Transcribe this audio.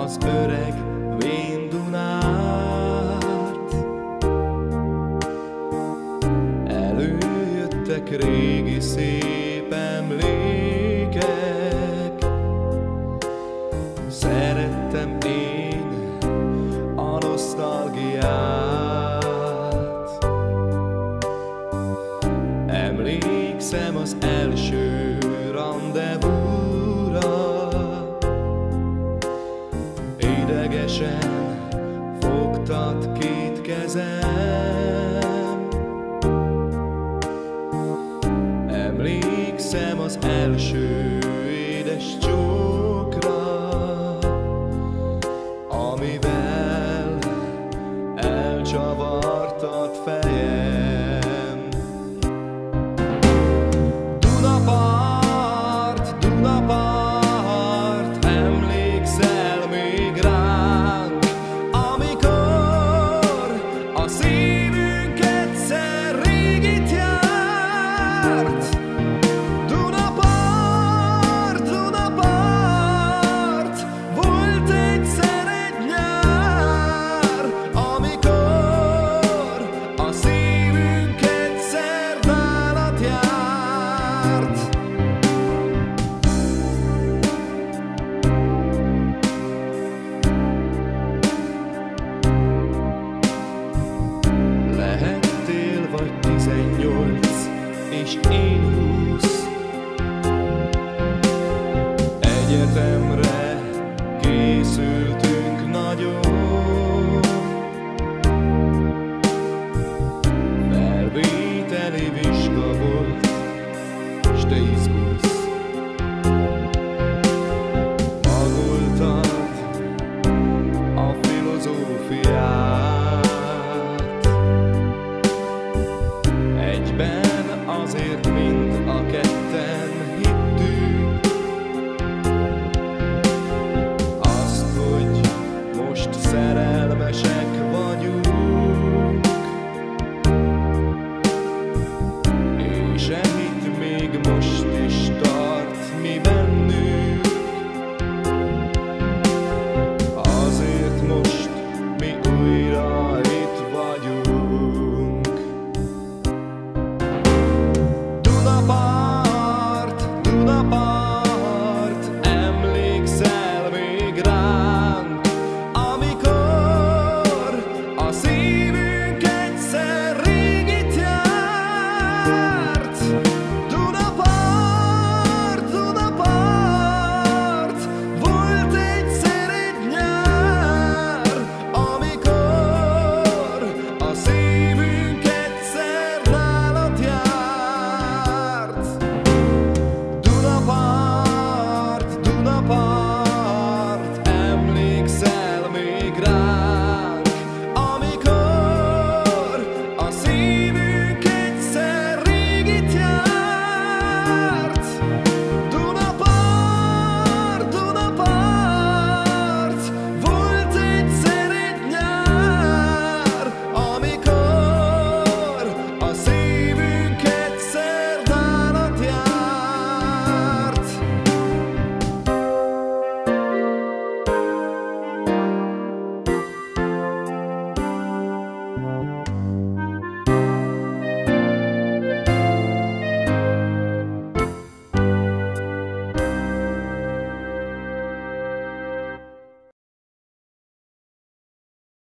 az öreg vén Dunát. Előjöttek régi szép emlékek, szerettem én a nosztalgiát. Emlékszem az első randevúra, idegesen fogtad két kezem. Emlékszem az első édes csókra, amivel elcsavartad fejem. Dunapart, Dunapart, emlékszel még ránk, amikor a szívünk egyszer régit járt. Dunapart, Dunapart, volt egyszer egy nyár, amikor a szívünk egyszer dálat járt. Lehettél vagy 18, és én 20. Egyetemre készültünk nagyon, felvételi vizsga volt, s te izgulsz. Magoltad a filozófiát, egyben azért, mint a ketten hittük, azt, hogy most szerelmesek vagyunk, és e hit még most is tart mi bennünk. Azért most mi újra itt vagyunk. Dunapart, Dunapart,